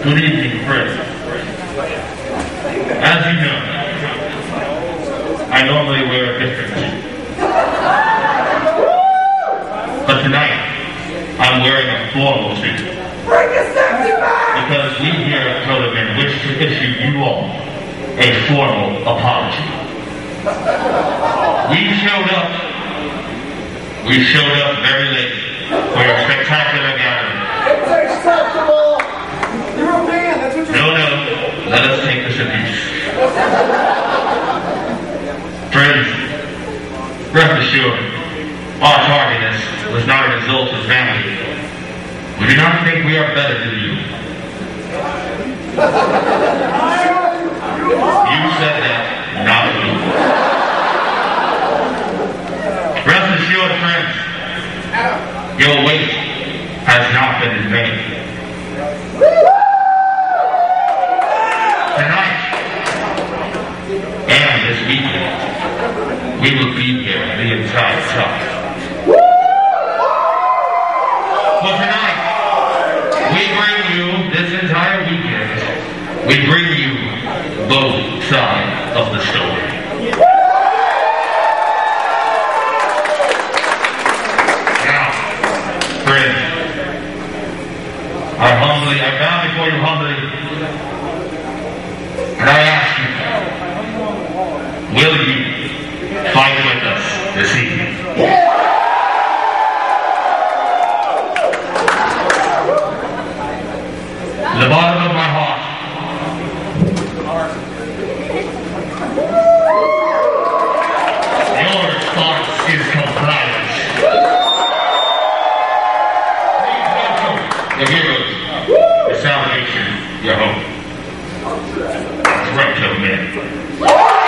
Good evening, friends. As you know, I normally wear a different suit. But tonight, I'm wearing a formal suit. Because we here at Protomen wish to issue you all a formal apology. We showed up very late for a spectacular gathering. It's acceptable! You're a man, that's what you're No, let us take this abuse. Friends, rest assured, our tardiness was not a result of vanity. We do not think we are better than you. You said that, not me. Rest assured, friends, your wait has not been in vain. Tonight, and this weekend, we will be here the entire time. For tonight, we bring you, this entire weekend, we bring you both sides of the story. Now, friends, I bow before you humbly, and I ask you, will you fight with us this evening? The bottom of my heart, your response is compliance. Please welcome the heroes, the salvation, your hope. Protomen.